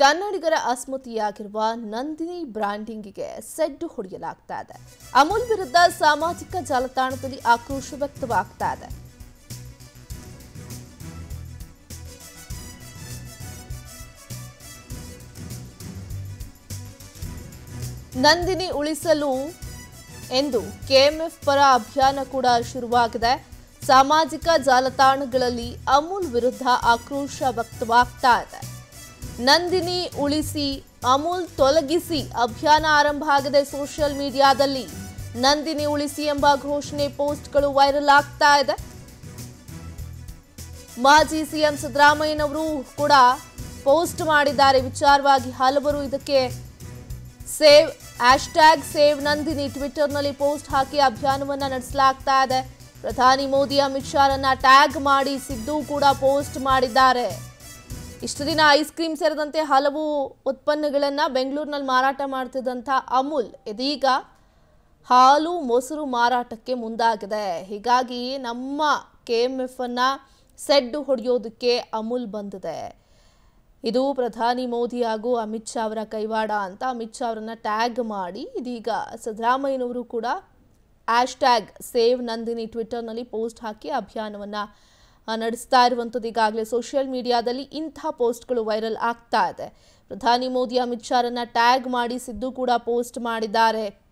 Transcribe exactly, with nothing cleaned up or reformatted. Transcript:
ಕನ್ನಡಿಗರ ಅಸ್ಮಿತೆಯಾಗಿರುವ ನಂದಿನಿ ಬ್ರಾಂಡಿಂಗ್ಗೆ ಸೆಡ್ಡು ಹೊಡೆಯಲಾಗ್ತಾ ಇದೆ. ಅಮೂಲ್ ವಿರುದ್ಧ ಸಾಮಾಜಿಕ ಜಾಲತಾಣದಲ್ಲಿ ಆಕ್ರೋಶ ವ್ಯಕ್ತವಾಗ್ತಾ ಇದೆ. ನಂದಿನಿ ಉಳಿಸಲು ಎಂದು ಕೆಎಂಎಫ್ ಪರ ಅಭಿಯಾನ ಕೂಡ ಶುರುವಾಗಿದೆ. ಸಾಮಾಜಿಕ ಜಾಲತಾಣಗಳಲ್ಲಿ ಅಮೂಲ್ ವಿರುದ್ಧ ಆಕ್ರೋಶ ವ್ಯಕ್ತವಾಗ್ತಾ ಇದೆ. ನಂದಿನಿ ಉಳಿಸಿ ಅಮೂಲ್ ತೊಲಗಿಸಿ ಅಭಿಯಾನ ಆರಂಭ ಆಗಿದೆ. ಸೋಷಿಯಲ್ ಮೀಡಿಯಾದಲ್ಲಿ ನಂದಿನಿ ಉಳಿಸಿ ಎಂಬ ಘೋಷಣೆ ಪೋಸ್ಟ್ಗಳು ವೈರಲ್ ಆಗ್ತಾ ಇದೆ. ಮಾಜಿ ಸಿಎಂ ಸಿದ್ದರಾಮಯ್ಯನವರು ಕೂಡ ಪೋಸ್ಟ್ ಮಾಡಿದ್ದಾರೆ. ವಿಚಾರವಾಗಿ ಹಲವರು ಇದಕ್ಕೆ ಸೇವ್ ಹ್ಯಾಶ್ಟ್ಯಾಗ್ ಸೇವ್ ನಂದಿನಿ ಟ್ವಿಟರ್ನಲ್ಲಿ ಪೋಸ್ಟ್ ಹಾಕಿ ಅಭಿಯಾನವನ್ನ ನಡೆಸಲಾಗ್ತಾ ಇದೆ. ಪ್ರಧಾನಿ ಮೋದಿ ಅಮಿತ್ ಶಾರನ್ನ ಟ್ಯಾಗ್ ಮಾಡಿ ಸಿದ್ದು ಕೂಡ ಪೋಸ್ಟ್ ಮಾಡಿದ್ದಾರೆ. ಇಷ್ಟು ದಿನ ಐಸ್ ಕ್ರೀಮ್ ಸೇರಿದಂತೆ ಹಲವು ಉತ್ಪನ್ನಗಳನ್ನ ಬೆಂಗಳೂರಿನಲ್ಲಿ ಮಾರಾಟ ಮಾಡ್ತಿದ್ದಂಥ ಅಮೂಲ್ ಇದೀಗ ಹಾಲು ಮೊಸರು ಮಾರಾಟಕ್ಕೆ ಮುಂದಾಗಿದೆ. ಹೀಗಾಗಿ ನಮ್ಮ ಕೆಎಂಎಫ್ ಅನ್ನ ಸೆಡ್ಡು ಹೊಡೆಯೋದಕ್ಕೆ ಅಮೂಲ್ ಬಂದಿದೆ. ಇದು ಪ್ರಧಾನಿ ಮೋದಿ ಹಾಗೂ ಅಮಿತ್ ಶಾ ಅವರ ಕೈವಾಡ ಅಂತ ಅಮಿತ್ ಶಾ ಅವರನ್ನ ಟ್ಯಾಗ್ ಮಾಡಿ ಇದೀಗ ಸಿದ್ದರಾಮಯ್ಯನವರು ಕೂಡ ಹ್ಯಾಶ್ಟ್ಯಾಗ್ ಸೇವ್ ನಂದಿನಿ ಟ್ವಿಟರ್ನಲ್ಲಿ ಪೋಸ್ಟ್ ಹಾಕಿ ಅಭಿಯಾನವನ್ನ ನಡೆಸ್ತಾ ಇರುವಂಥದ್ದು. ಈಗಾಗಲೇ ಸೋಷಿಯಲ್ ಮೀಡಿಯಾದಲ್ಲಿ ಇಂಥ ಪೋಸ್ಟ್ಗಳು ವೈರಲ್ ಆಗ್ತಾ ಇದೆ. ಪ್ರಧಾನಿ ಮೋದಿ ಅಮಿತ್ ಶಾರನ್ನ ಟ್ಯಾಗ್ ಮಾಡಿ ಸಿದ್ದು ಕೂಡ ಪೋಸ್ಟ್ ಮಾಡಿದ್ದಾರೆ.